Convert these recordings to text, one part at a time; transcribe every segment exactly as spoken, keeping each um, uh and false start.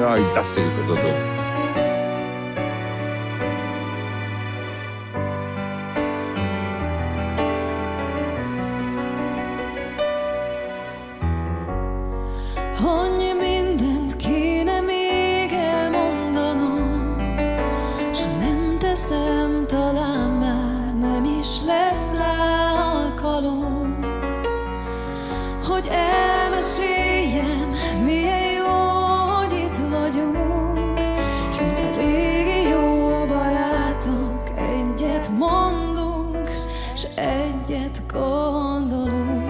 Jaj, de szép ez a dolog. Annyi mindent kéne még elmondanom, s ha nem teszem, talán már nem is lesz rá alkalom, hogy elmeséljem, milyen jó, hogy itt vagyunk, s mint a régi jó barátok, egyet mondunk, s egyet gondolunk.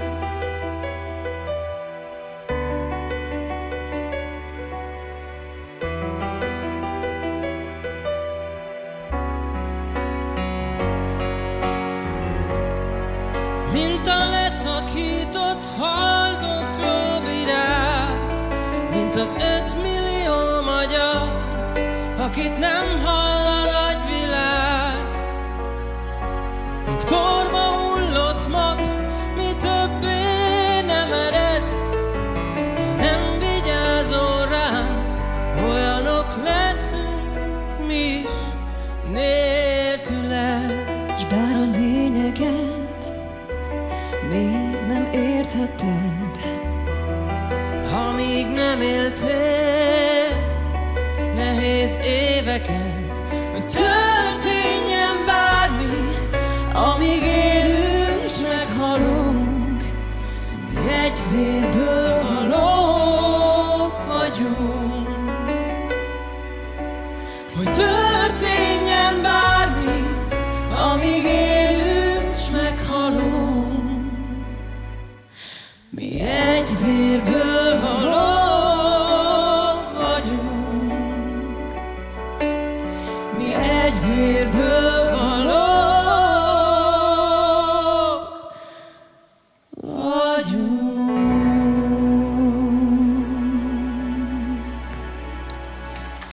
Mint a leszakított haldokló virág, mint az ötmillió magyar, akit nem hall a nagyvilág. Mint porba hullott mag, mi többé nem ered, ha nem vigyázol ránk, olyanok leszünk mi is nélküled. S bár a lényeget még nem értheted, ha még nem éltél nehéz éveket, hogy történjen bármi, amíg élünk s meghalunk, mi egy vérből valók vagyunk. Hogy történjen bármi, amíg élünk s meghalunk, mi egy vérből valók vagyunk. Mi egy vérből